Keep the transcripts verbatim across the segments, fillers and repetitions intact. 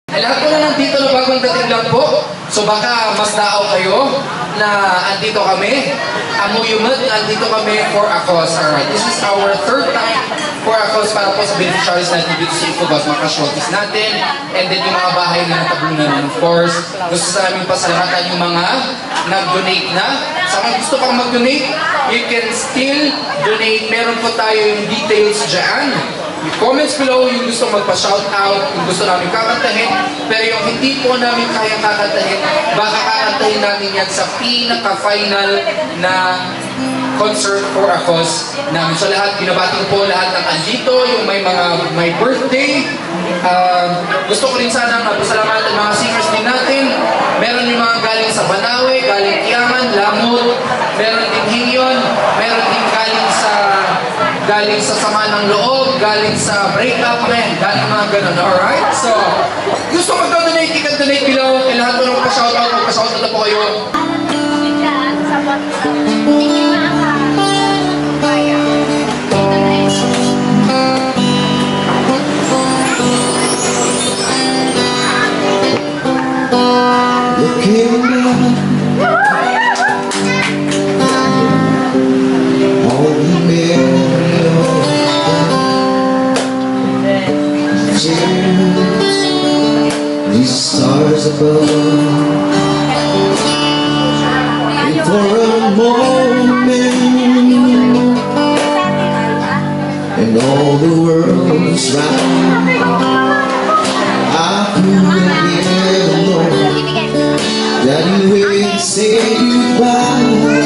Lahat po na nandito na bagong dating lang po. So baka mas daaw kayo na andito kami. Amuyumad, andito kami for a cause. Alright, this is our third time for a cause para po sa beneficiaries natin dito sa Ifugos, mga ka-shorties natin. And then yung mga bahay na natabunan, of course. Gusto sa aming pasalamatan yung mga nag-donate na. Sa mga gusto pang mag-donate, you can still donate. Meron po tayo yung details dyan. Yung comments below, yung gusto magpa-shoutout, yung gusto namin kakantahin, pero yung hindi po namin kayang kakantahin, baka kakantahin namin yan sa pinaka-final na concert for a cause namin. So lahat, binabati po lahat ng andito, yung may mga may birthday. Uh, gusto ko rin sana pasalamatan mga singers din natin. Meron yung mga galing sa Banawe, galing Kiaman, Lamut, meron din Hingyon, meron din galing sa galing sa sama ng loob, galing sa breakup, man, galing mga ganun, alright? So, gusto mag-donate, you can donate below. Kaya lahat po nung magpa-shoutout, magpa-shoutout na po kayo. Looking down all the memories, these stars above, and for a moment, and all the world's round, I couldn't get alone. That you will say goodbye.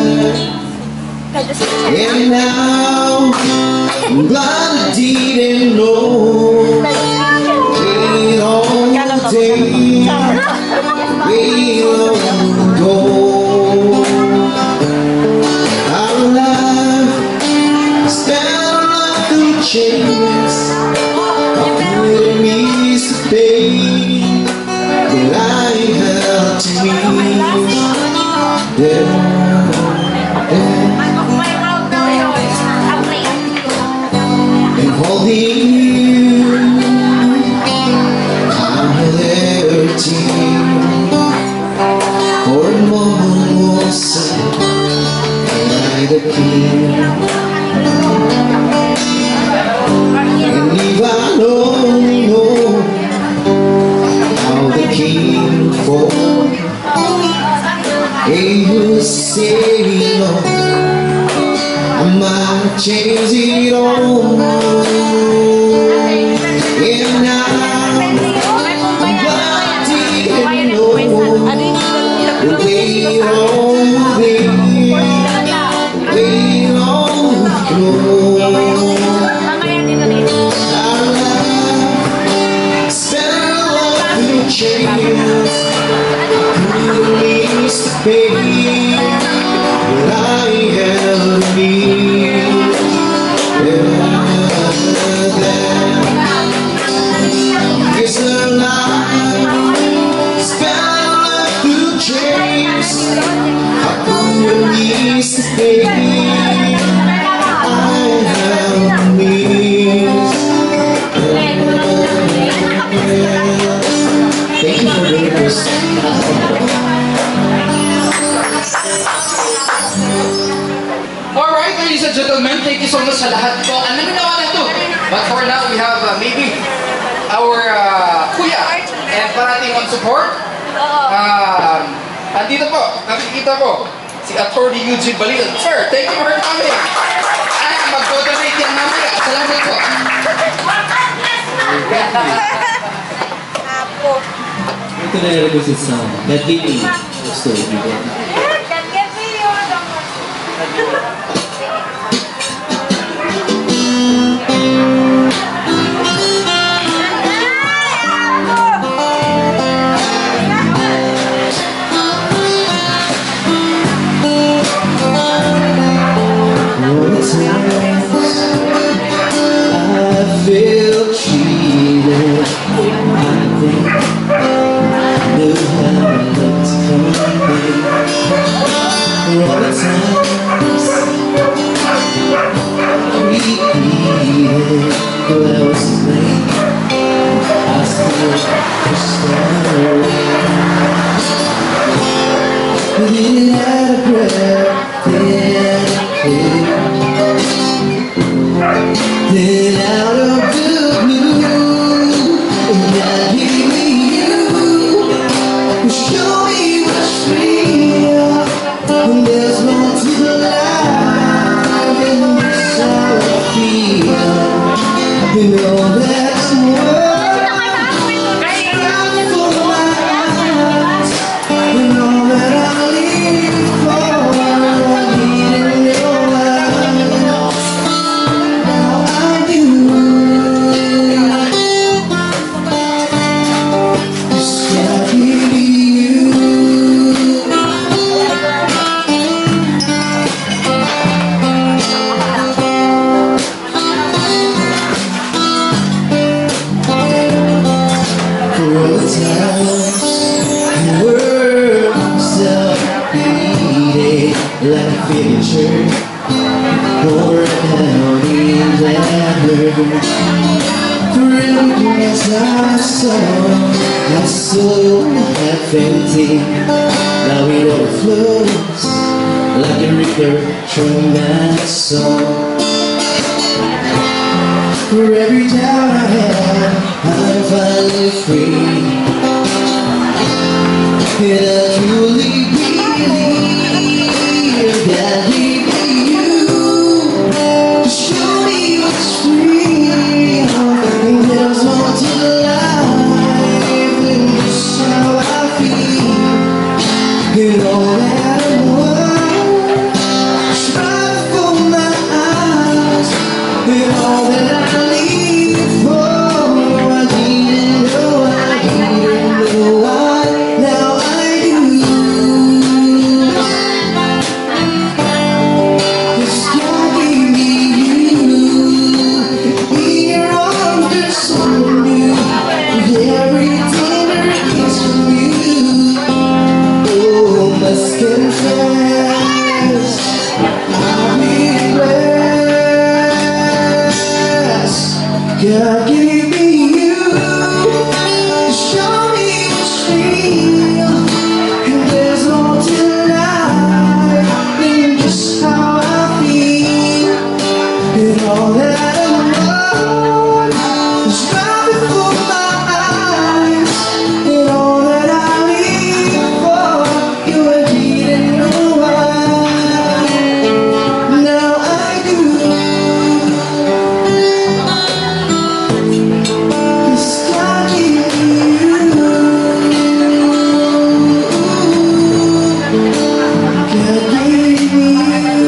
And now I'm glad I didn't know. Wait all day, wait long ago. Our life spent like a chance. I couldn't miss the pain that I had to meet. Yeah, yeah. And holding you, I'm liberty. For a moment was I the king. And if I only know how the king fall, he will say no, I might change it all. And now I'm glad I didn't know the way all day, the way all go. Our life spent like a chance. Please the pain that I have been. It's a life spent like the chase. How come you miss the pain I have missed? Thank you for doing this. Alright, ladies and gentlemen, thank you so much sa lahat po. Ano na naman ito? But for now, we have uh, maybe our uh, kuya and parating on support. Um, andito po, nakikita ko, si Attorney Eugene Balil. Sir, thank you for coming. Ay, mag-donate yan mamaya. Salamat po. Ito na yung request sa That Give Me Story. I feel cheated. I think I knew how it looked to me. Getting out of breath, then then out of the blue, and I give me you. Show me what's real, when there's more to the life, and that's how I feel. You know that I'm worth right for my eyes, and all that I live for. I didn't know how I do. Just gotta give me you. For all the times you were self-beating like a picture or a pounding ladder. For every glass I saw, I saw half empty. Now it overflows like a river from my soul. For every doubt I had, I'm finally free. And I truly believe that we be you to show me what's real. And there's more to life than just how I feel. And all that I want, try for my eyes, and all that I live for. I didn't know, I didn't know why. Now I do. Just gotta give me you. In your arms there's something new, with every tender kiss from you. Oh, must confess, I'll be blessed. God give me you to show me what's real, and there's more to life than just how I feel. And all that I want is right before my eyes, and all that I live for. You didn't know why. Now I do. Just gotta give me you. Gotta give me you.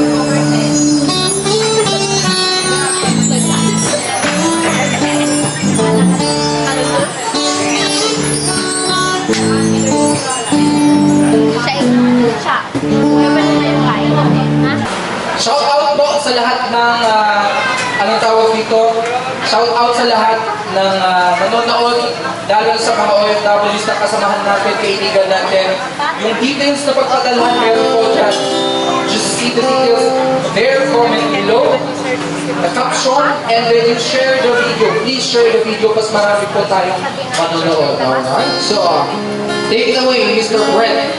Shout out po sa lahat ng uh, anong tawag dito? Shout out sa lahat ng uh, nanonood, lalo sa mga O F Ws na kasamahan natin, kaibigan natin. Yung details na pagpadalhan meron po dyan. Just see the details there, comment below, the caption, and then you share the video. Please share the video kasi marami po tayong manonood. Alright? So, uh, take it away, Mister Brent.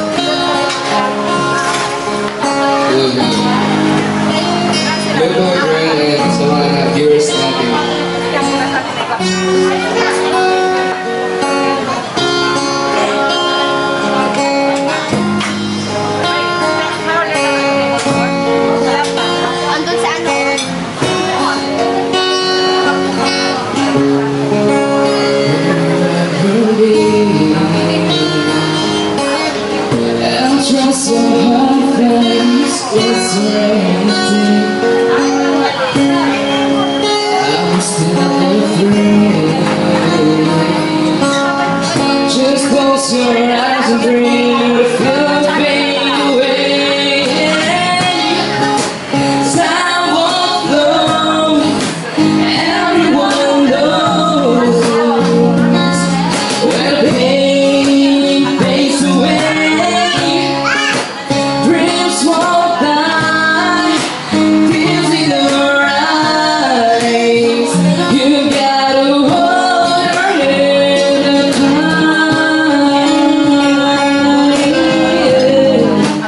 Hello everyone and sa mga viewers natin. Andun sa ano? I'm trying so hard, friends, it's anything. I'm still afraid. Just close your eyes and dream to feel the pain away. Time won't flow, everyone knows where the pain fades away. Dreams won't die, tears in your eyes. You gotta hold your head up high.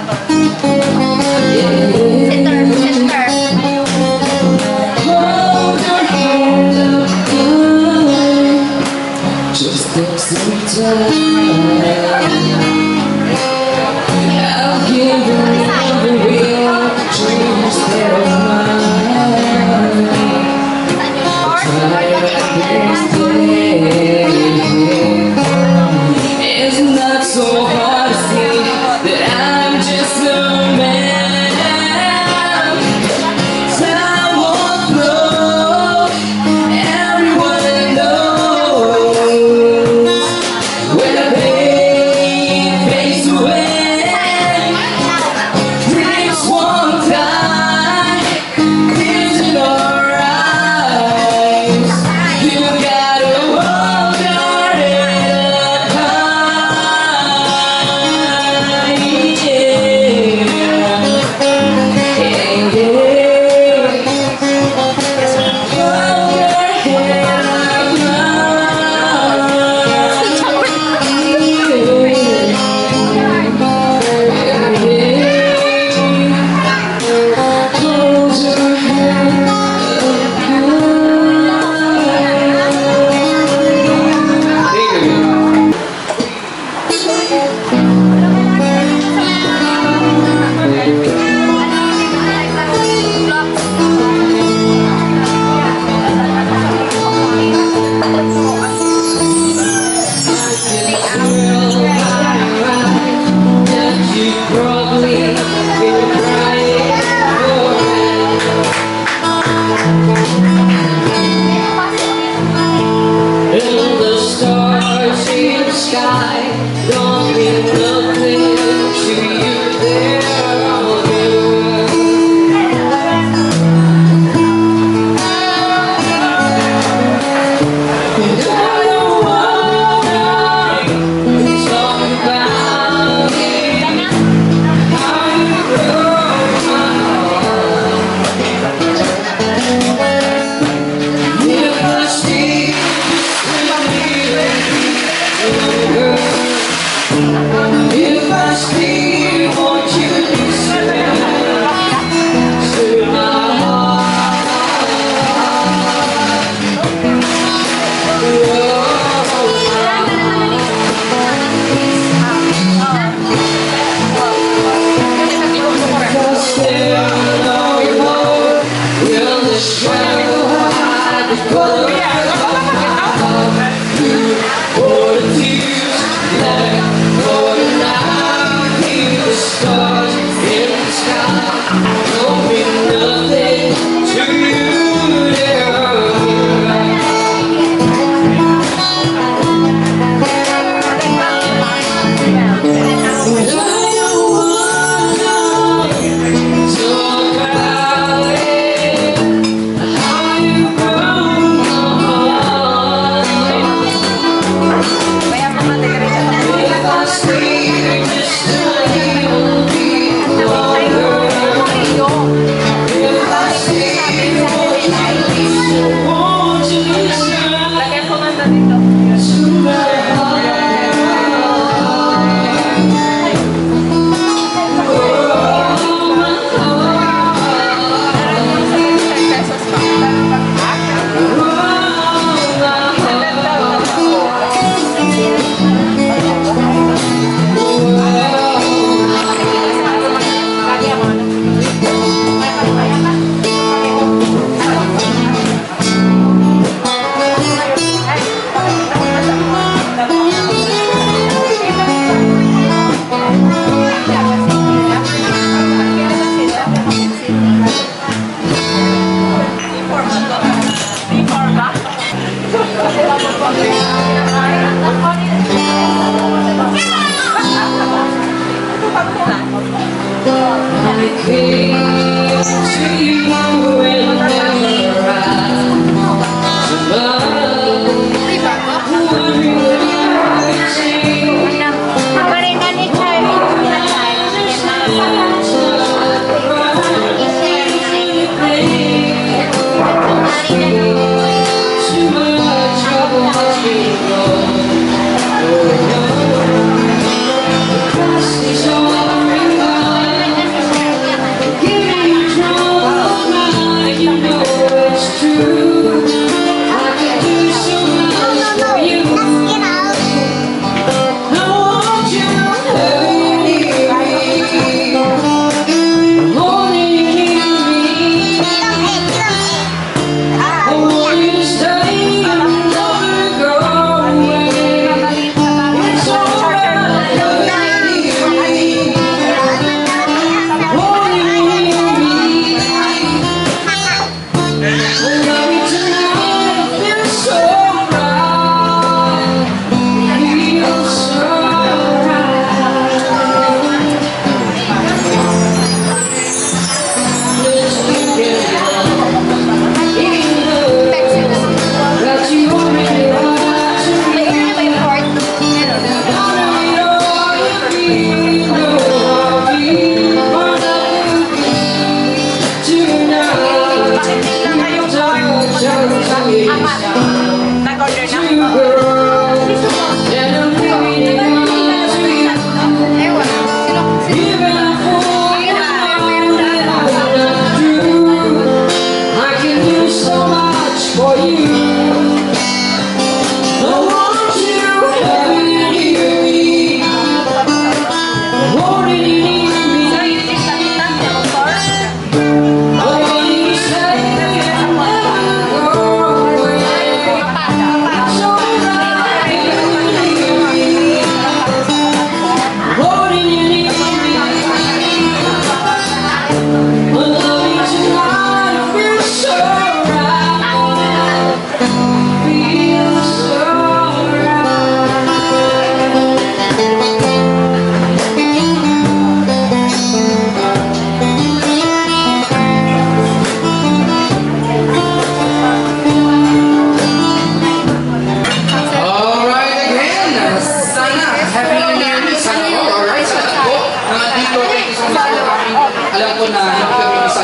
Just take some time. I'll give you every real dreams that are mine. Try to understand. It's not so hard to see that I'm just a man. Time won't flow. Everyone knows when the pain fades away. Dreams won't die. Tears in our eyes. You gotta hold your head up high. Yeah. Yeah, yeah. Hold your head up you probably been crying and the stars in the sky don't mean nothing to you. They're all good. And I don't wanna talk about it. How you broke my heart. If I stay with me, girl.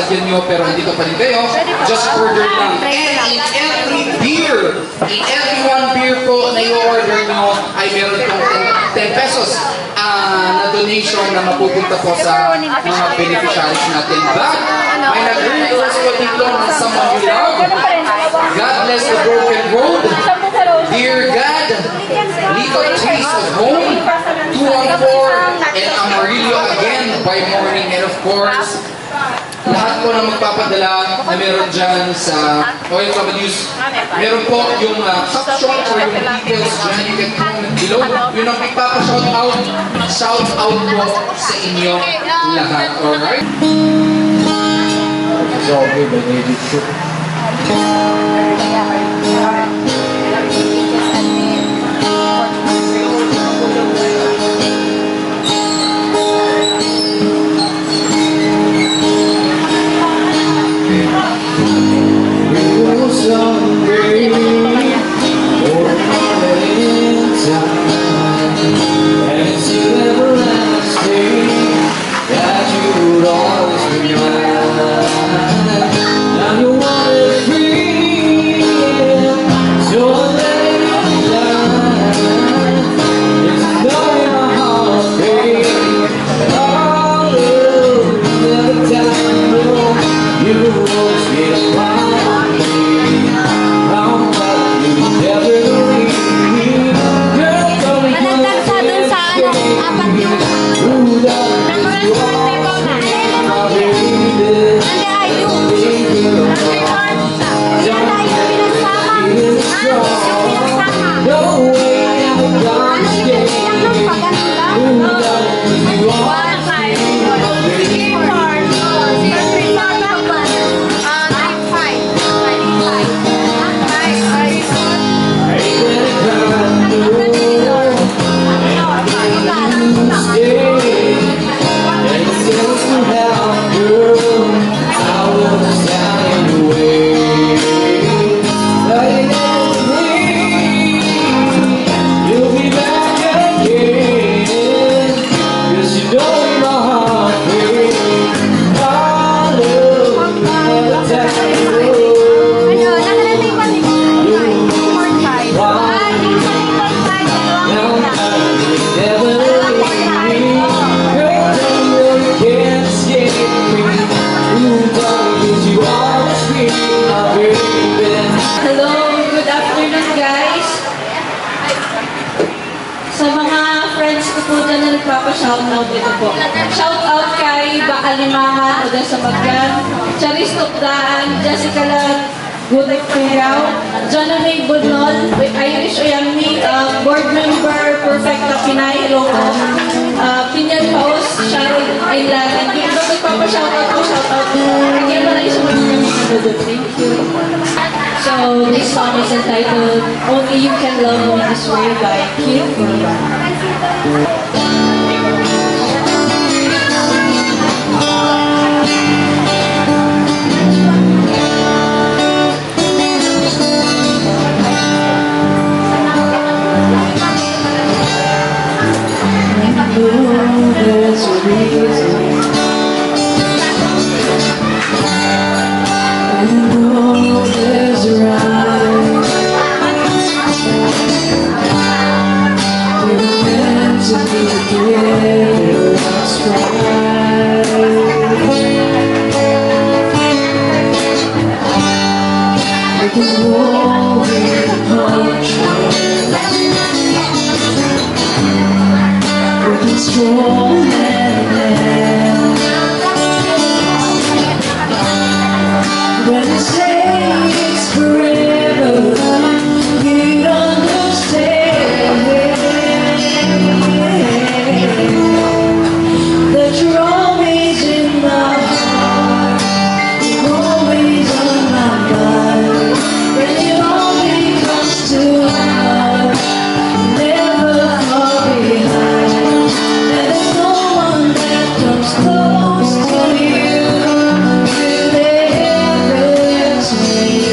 Baguio nyo pero andito pa rin kayo, just order lang. And in every beer, in every one beer po na i-order nyo, ay meron pong ten pesos uh, na donation na mapupunta po sa mga beneficiaries natin. But, may nag-request po dito ng someone you love. God bless the broken road. Dear God, little taste of home, two one four, and Amarillo again by morning. And of course, lahat po na magpapadala na meron dyan sa Oil Cabaduce, meron po yung uh, caption or yung details dyan. You can comment below. Yun ang magpapa-shout out. Shout out po sa inyo lahat. Alright? It's all good, but they did too. Shout-out ito po. Shout-out kay Baalimahan, Oda sa Bagyan, Charis Tokdaan, Jessica Lag, Gutek Peraw, John Ray Budnol, Irish Oyami, uh, Board Member, Perfecta Pinay, hello po. Uh, Pinyan Paus, Sharon Aylan, and yung ito magpapa-shoutout po, shoutout po. Again, maraming sumunod ng mga dudod. Thank you. So, this song is entitled Only You Can Love Me This Way by Kid Urban. There's a reason I know there's a right. We were meant to be together, that's right. We can walk in the country, strong hand in hand. When they say it's forever, you'd understand that you're always in my heart, you're always on my mind. When it only comes to love, never fall behind. There's no one that comes close to you. Till the heavens make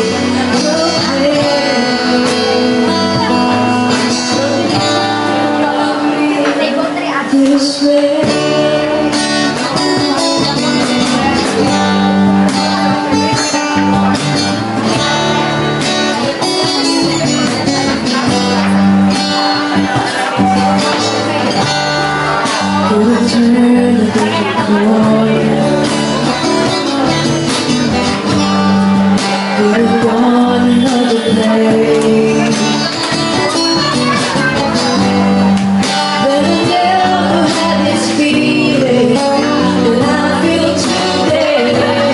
a this way. Could have gone another place, but I never had this feeling that I feel today.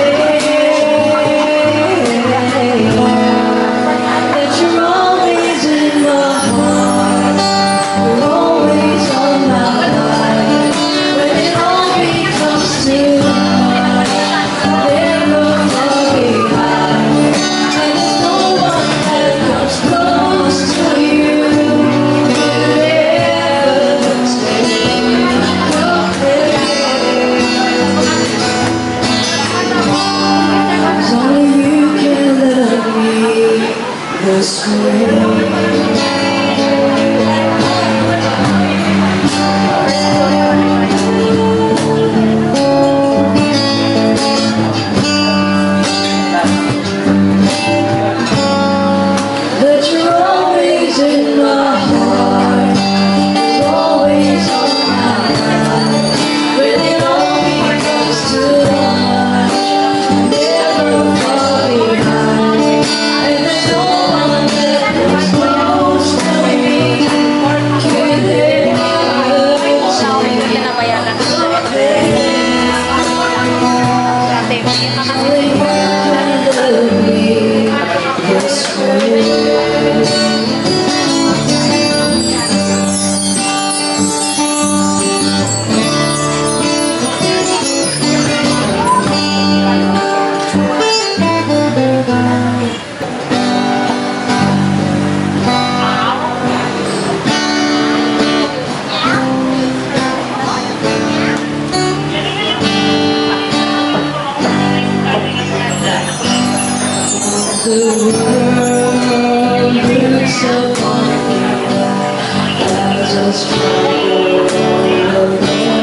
That you're always in my heart, you're always on my mind. When it all becomes too much, I'll never fall behind. And there's no one that comes close to you. Could ever stay cause only you can love me this way. That you're always in my heart, you're always on my mind. When it all becomes too much, I never fall behind. And there's no one that comes close to me. Could only you can love me this way. The world looks upon me as a struggle alone.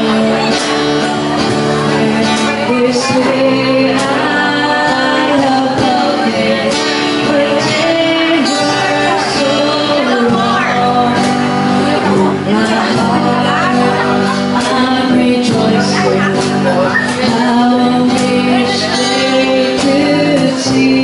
They say I have nothing, but they were so wrong. In my heart, I'm rejoicing. How I wish they could see.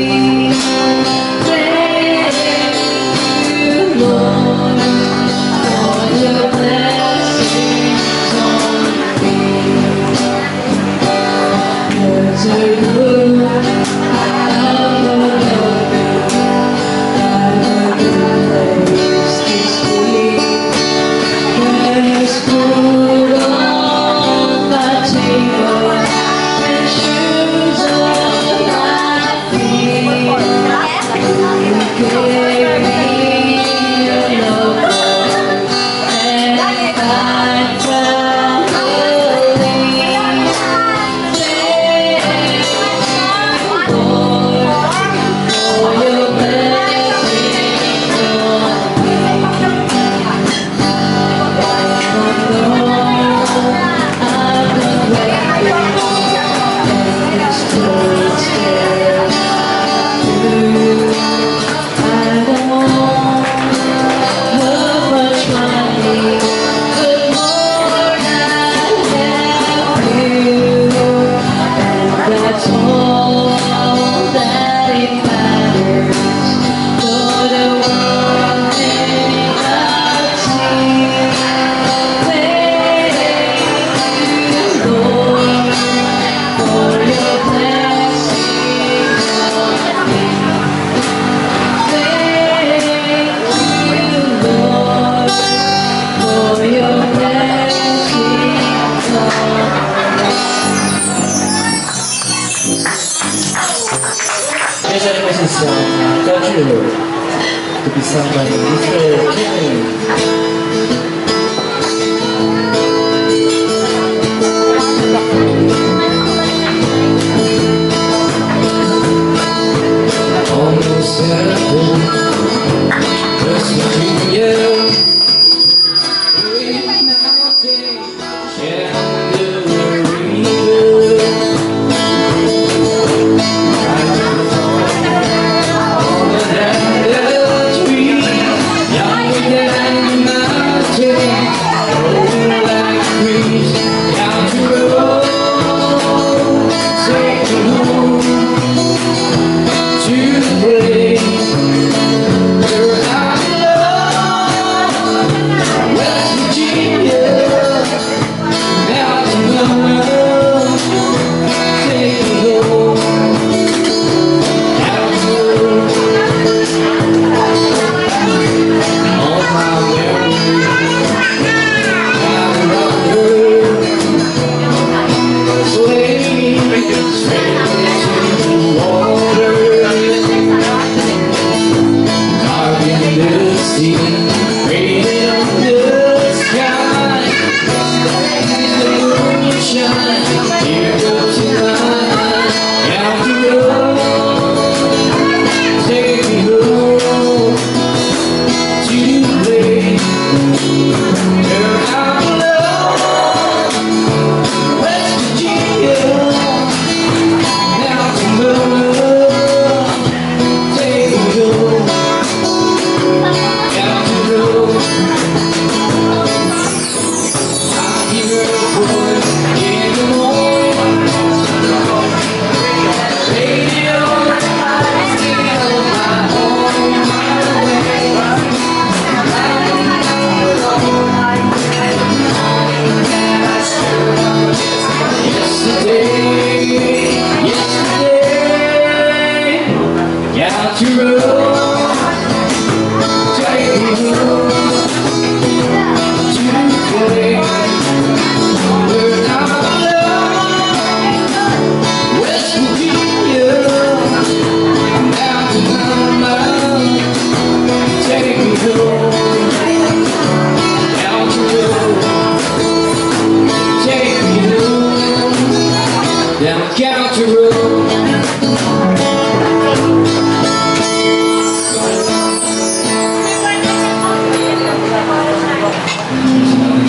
Special message from Kajiro to be sung by Mister Kenny. Almost happened, just between you. Waiting out day, can't do it either. I don't know all that I love to be, younger than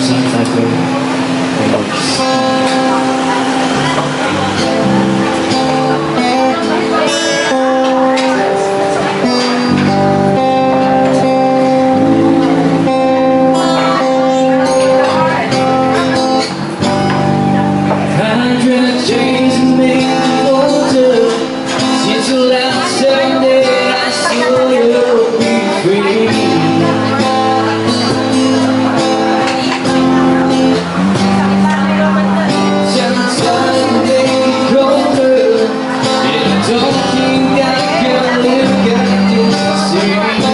Sometimes I Hundred chains make me older. Since the last Sunday I saw you be free. Sometimes they get colder, and I don't think I can live at this city.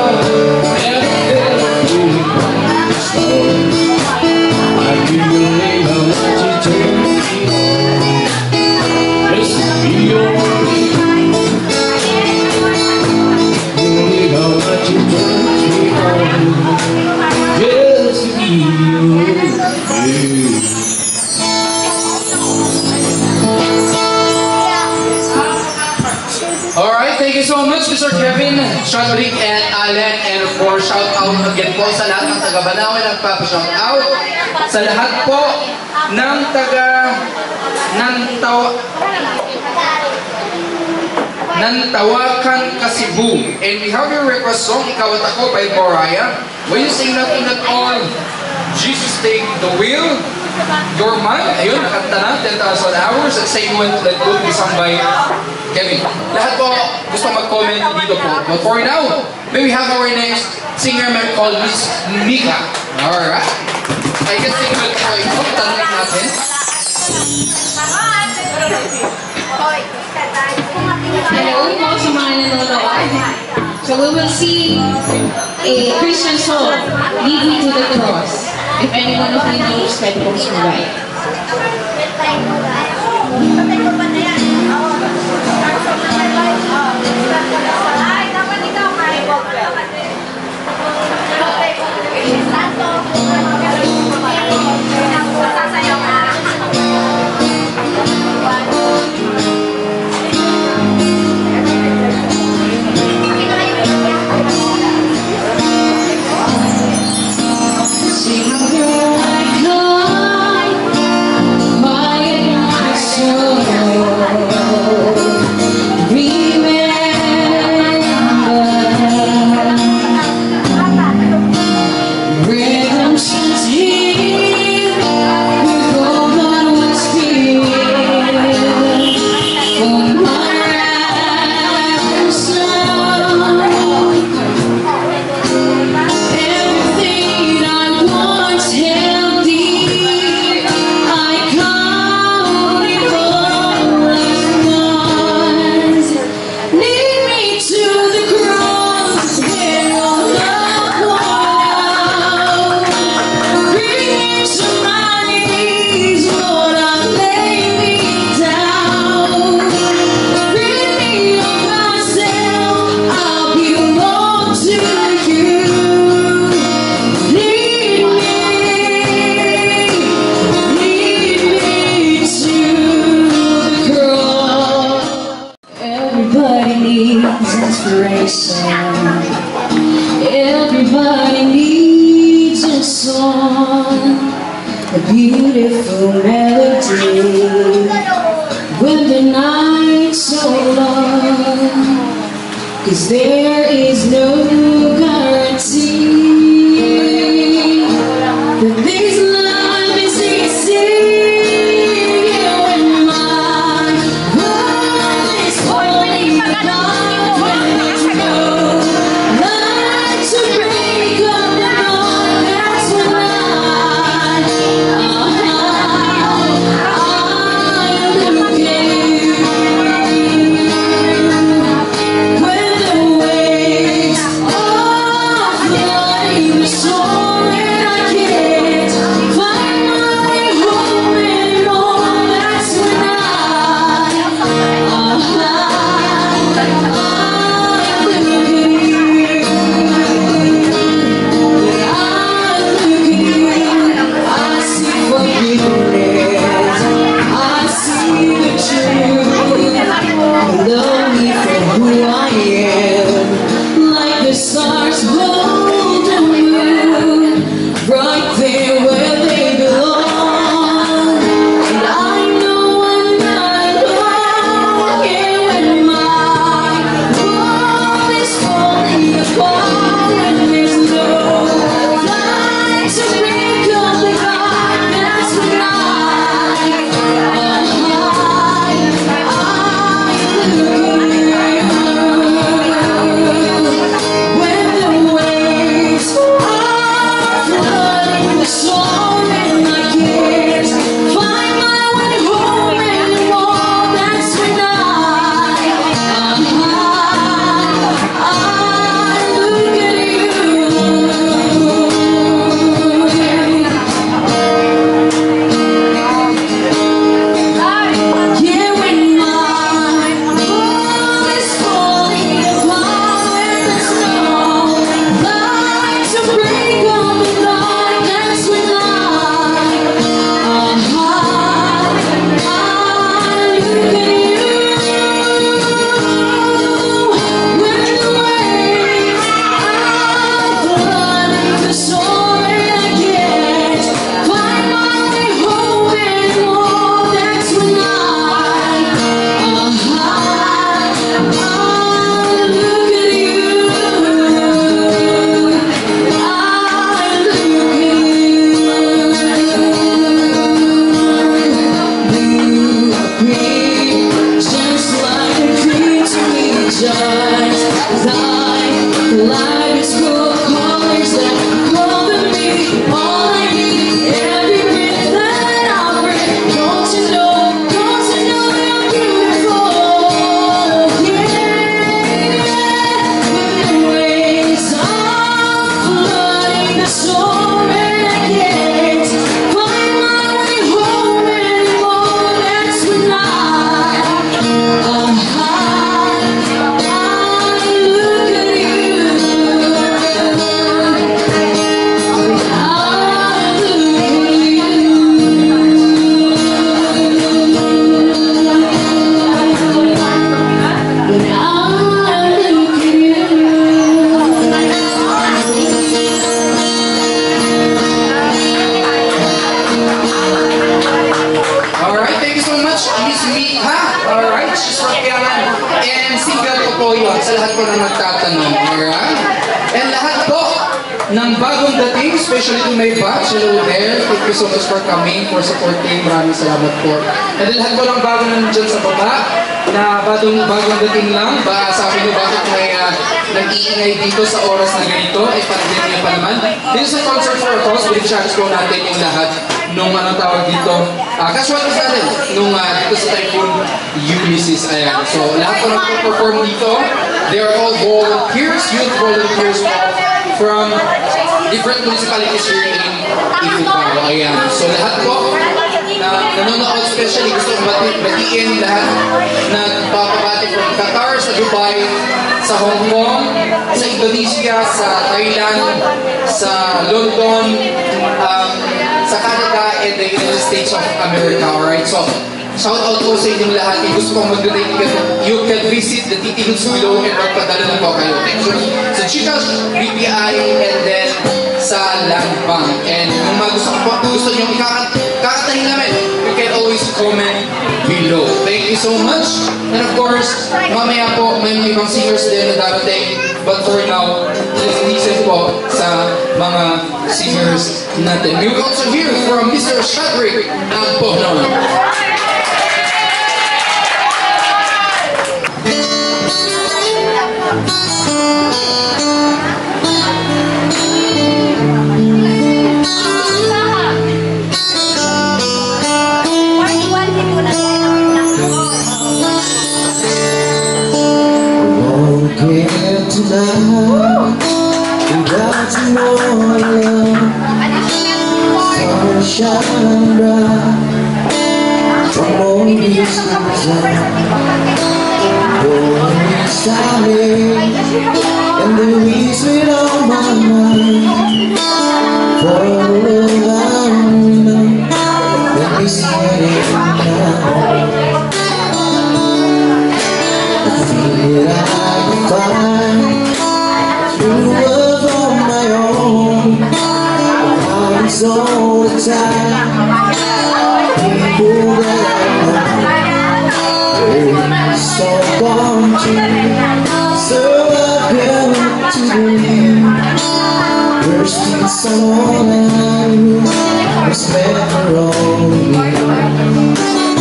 Alright, thank you so much, Mister Kevin, Shadrick, and Allen. And of course, shout out again po sa lahat ng taga-Banawe, nagpapa-shout out. Sa lahat po ng taga ng tawa ng Tawakan Kasibu. And we have your request song, Ikaw at Ako by Boraya. When you sing nothing at all, Jesus take the wheel. Your man, ayun, nakanta na, ten thousand hours. At same one, Let Go, isang by Kevin. Lahat po gusto mag-comment dito po. But for now, may we have our next singer man called Miss Mika. Alright. I guess sing with po ito. Tanong natin. Hello po sa mga nanonood. So we will sing a Christian song, Lead Me to the Cross. If anyone of you knows, pwede po sumabay. Everybody needs a song, a beautiful melody. When the night's so long, 'cause there is no guarantee that this life is easy. When my world is falling apart, when it's cold, like to break up the dawn, that's when I, I look at you. When the waves Life is full of colors that cover me. All I need, every breath that I breathe. Don't you know, don't you know you're beautiful? Yeah, when the waves are flooding the shore and I can't find my way home anymore. That's when I, uh, Alright, thank you so much, Miss Mika. Alright, she's from Kiangan. And single ko po yun sa lahat po ng nagtatanong. Alright? And lahat po ng bagong dating, especially to my batch, hello there. Thank you so much for coming, for supporting. Maraming salamat po. And then lahat po ng bago nandyan sa baba, na bagong, bagong dating lang, ba sabi nyo bakit may uh, nag-iingay dito sa oras na ganito, eh panagin niyo pa naman. This is a concert for a cause, with chance po natin yung lahat nung ano tawag dito, uh, casual is natin, nung uh, dito sa Typhoon Ulysses, ayan. So lahat po nagpo-perform dito, they are all volunteers, youth volunteers from different municipalities here in Ifugao, ayan. So lahat po na nanonood, especially gusto kong bati, batiin lahat nagpapabati from Qatar, sa Dubai, sa Hong Kong, sa Indonesia, sa Thailand, sa London, um, sa Canada, and the United States of America, alright? So, shout out po sa inyong lahat. Kung gusto kong mag-donate, you can visit the T T Hoods below and magpadala na po kayo. Thank you sa Chicas, B P I, and then sa Land Bank. And kung mga gusto, kung gusto nyo kakatahin namin, you can always comment below. Thank you so much. And of course, mamaya po, may mga ibang singers din na darating. But for now, let's listen po sa mga singers natin. We will also hear from Mister Shadrick Amponon. Tonight, without tomorrow, sunshine bright from all these skies, going silent, and the weeds with on my mind. For love I know, let me say it now. I feel that I can find true love on my own. It's all the time. People that I know, they're so gone too. So I've got to believe there's still someone I knew who's better on me.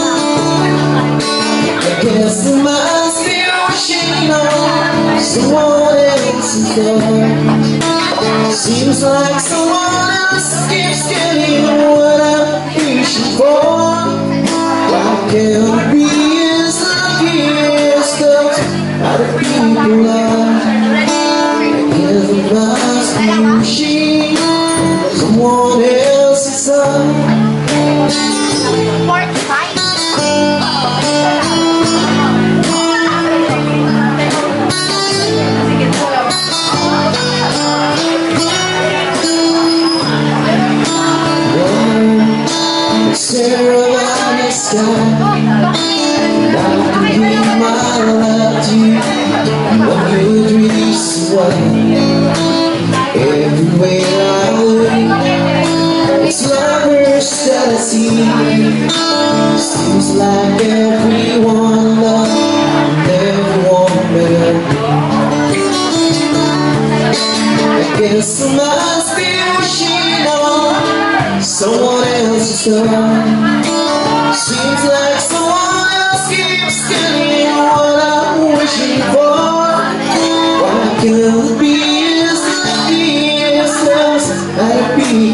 I guess I must be wishing on someone else's love. Seems like someone else keeps getting what I'm wishing for. Why can't I be as lucky as those other people are? I guess I must be wishing someone else's love. Sarah on the sky, and I can give my love to you. When you dreams away, everywhere I look, it's lovers that I see. Seems like everyone loves and everyone better. I guess I must be wishing on someone else's love. Seems like someone else keeps getting what I'm wishing for. Why can't it be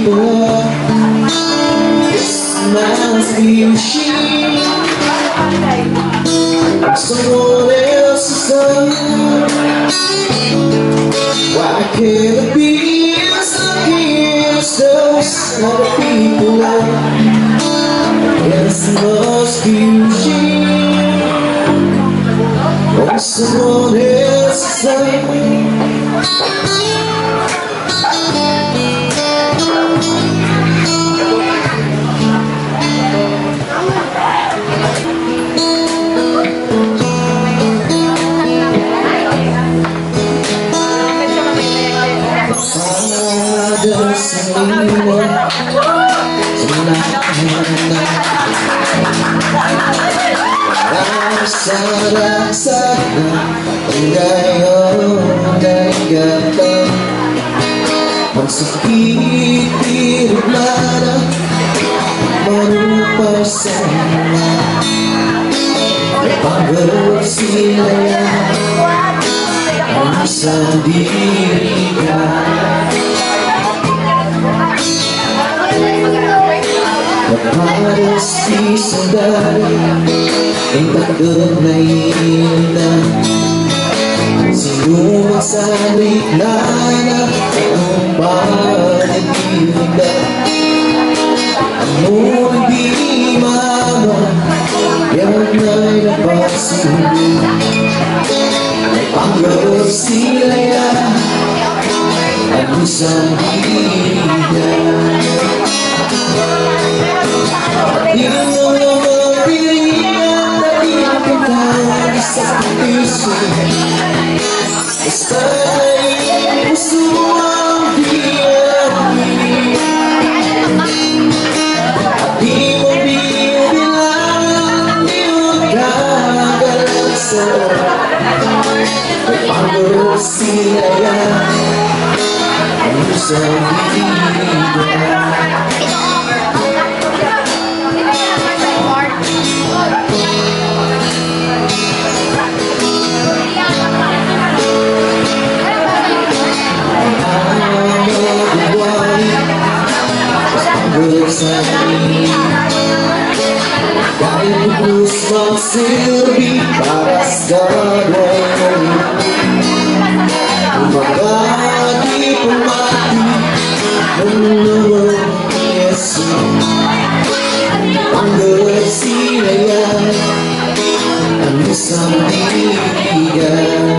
people up. This must be a machine. Someone else's love. Why can't it be as lucky as those other people love? Yes, it must be a machine. Or someone else's love. Ada semua rasa-rasa andai-andai mensakiti mana merupakan sana panggersilayan bisa dirikan kepada si saudara yang tak bermaina sino masalit na ang pag-ibig mo di mama yang may napasili ay panggersilayan ang isang dirigan. Di mo na mapilihan na ipintahan sa puso. Basta na'y puso ang diyamin. At di mo bibilang, di mo kagalansan. May panggersilayan ang isang dirigan. Dahil lubos magsilbi para sa gawin umagati pumati ng naman Yesu panggersilayan ang isang dirigan.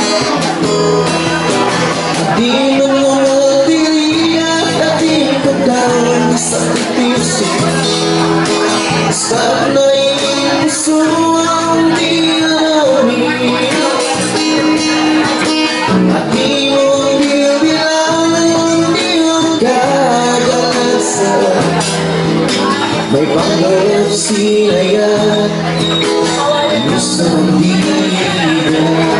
Di mo dirigan at ipagdaan sa puso. Basta na'y puso ang diyamin. At di mo bibilang, di mo kagalansan. May panggersilayan ang isang dirigan.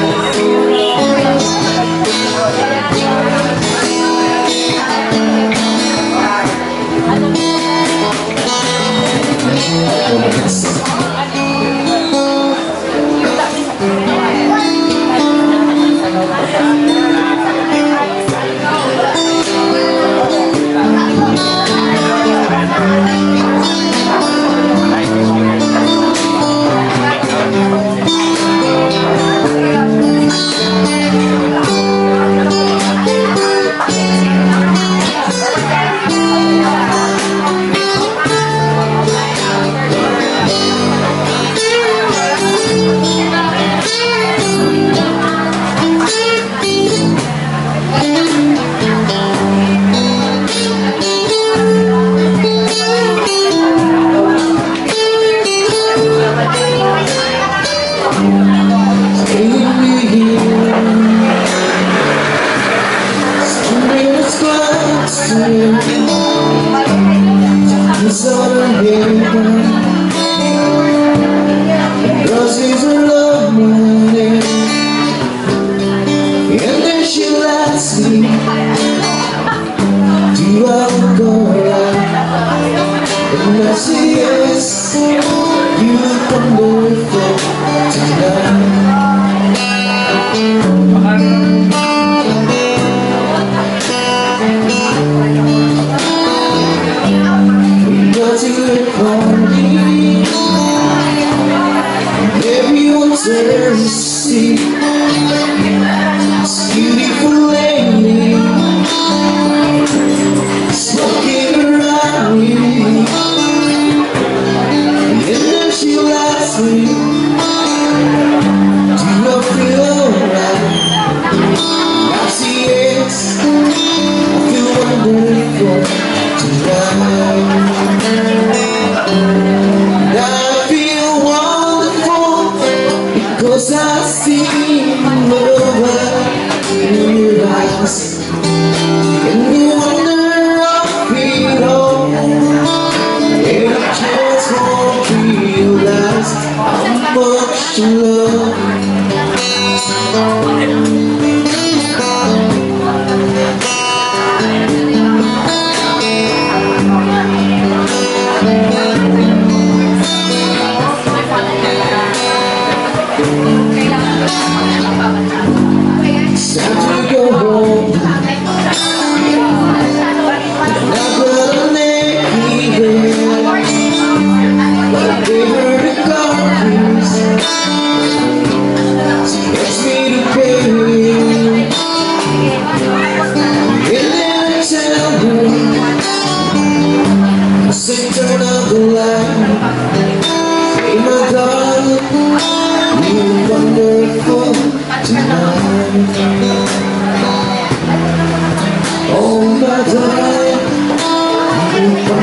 Kung batay Hindi pa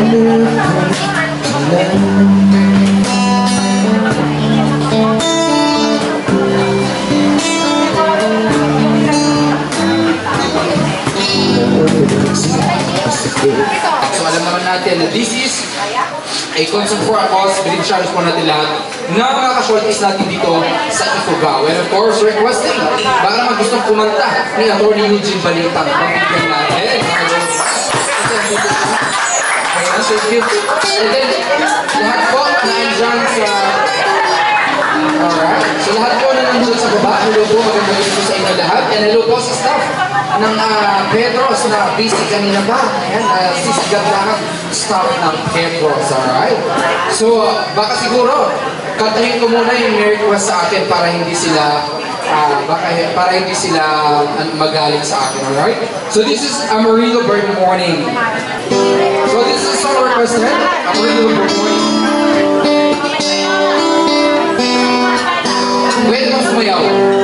So alam naman natin na this is a concert for a cause. Beneficiaries po natin lahat na mga ka-shortlist natin dito sa Ifugao. And of course, requesting para magustong kumanta ni Atty. Eugene Balitang. Pagbigyan natin. Ayan, so cute. And then, lahat po na andyan sa... Alright. So lahat po na nandun sa baba. Hello po, magandang gusto sa inyo lahat. And hello po sa staff ng uh, Petros na busy kanina pa. Ayan, uh, sisigat lang staff ng Petros. Alright. So, uh, baka siguro, kantahin ko muna yung may request sa akin para hindi sila uh, baka, para hindi sila uh, magaling sa akin. Alright. So this is Amarillo Bird Morning. So this is a song requested. Amarillo Bird Morning. Pwede mo sumayaw.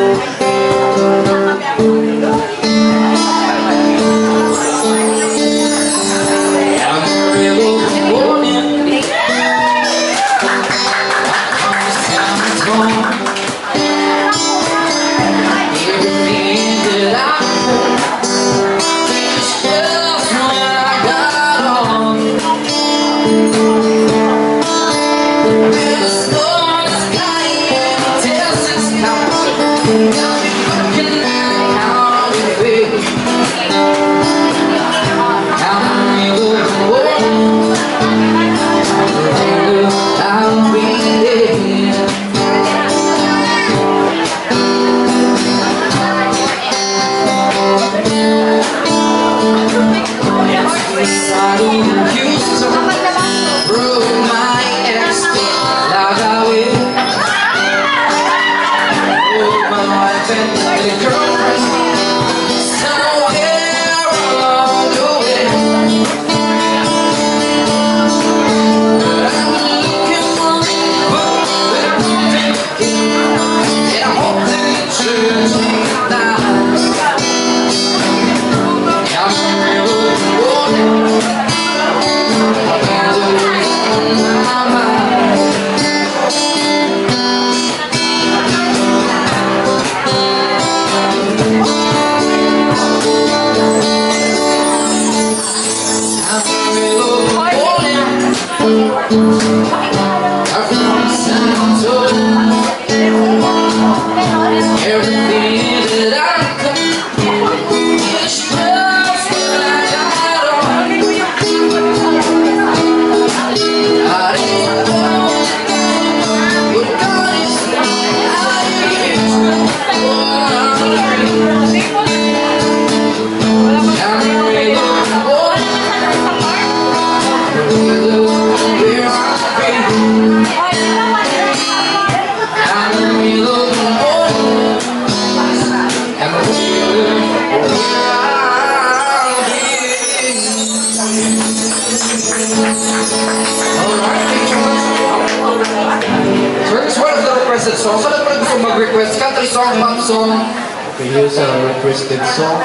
Song. So, ano pa gusto mag-request? Country song, pop song? Okay, here's a requested song.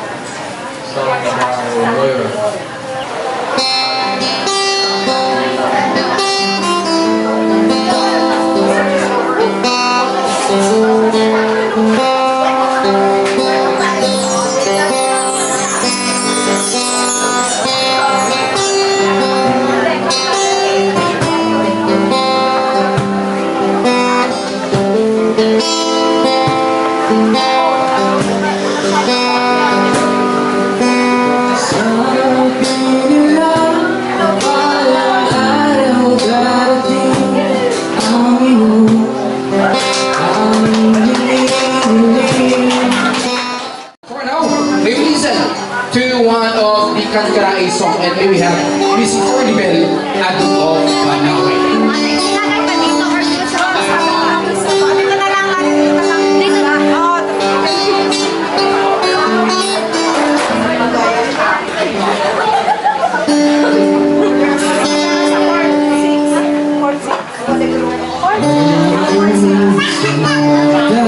Song by Moira. Kankarae song, and here we have Miss Cornibel Adong of Banawe.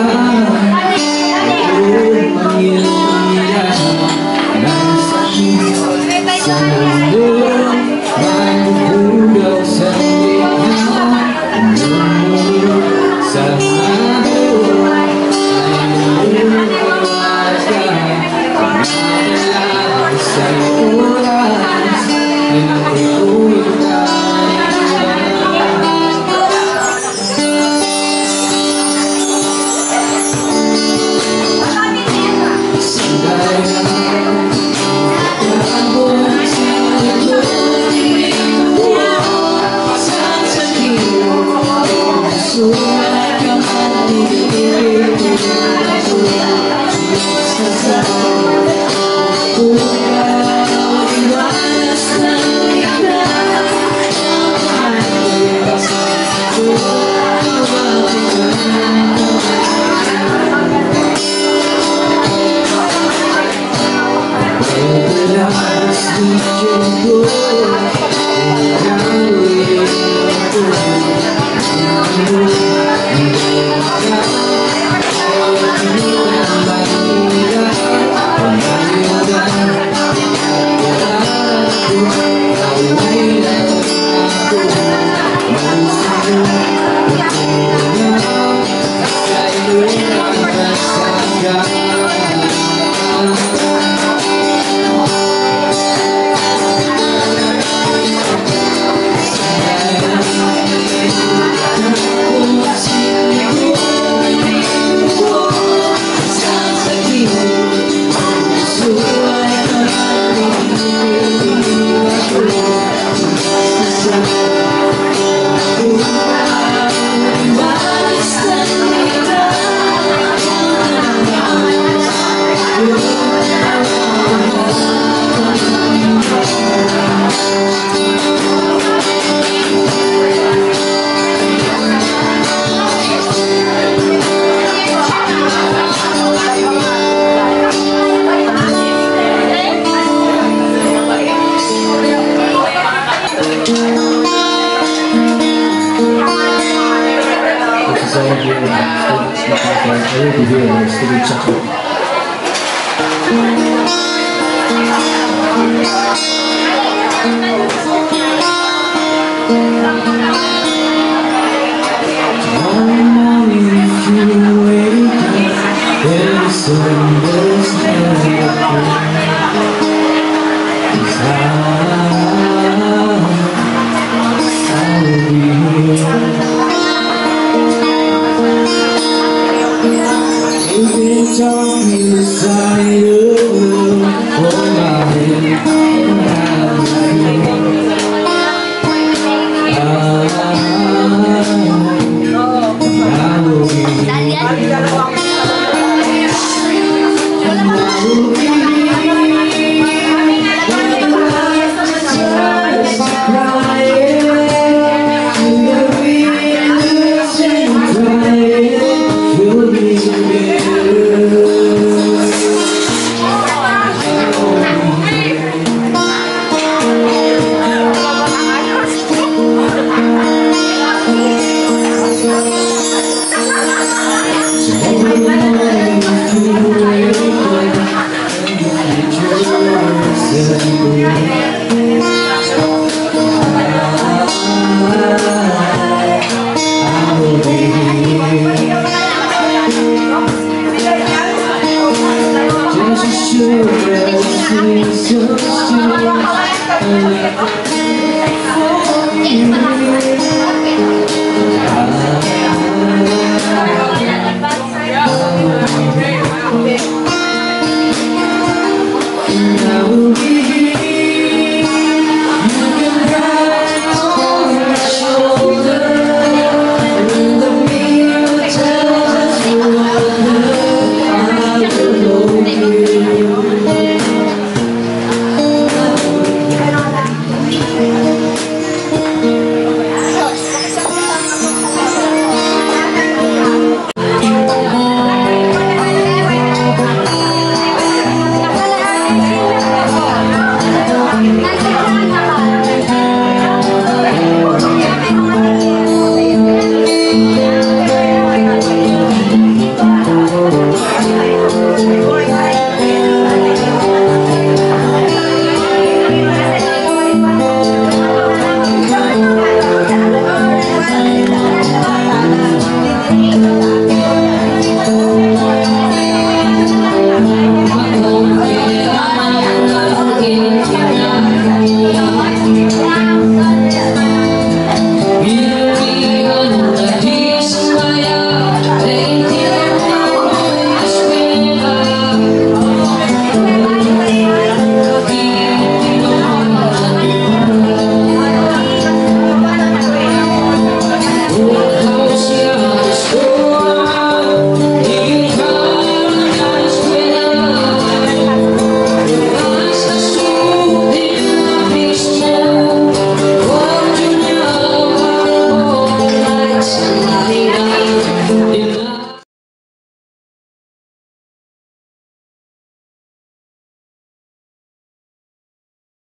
Nice. I will be here and still chat with you. I will be